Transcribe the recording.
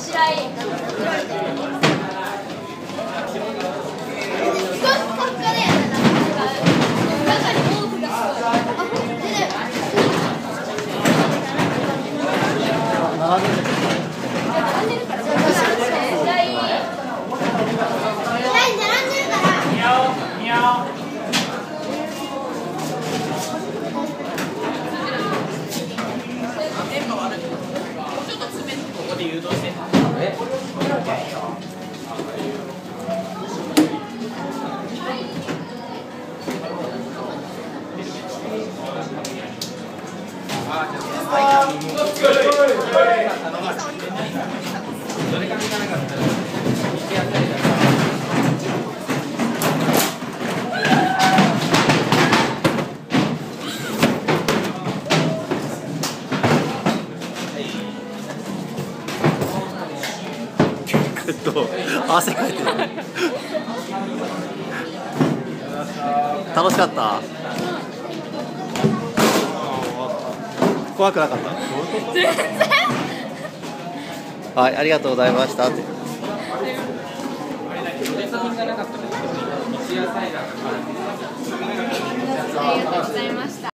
汗かいてる。楽しかった。怖くなかった。 全然。 はい、ありがとうございましたって。 ありがとうございました。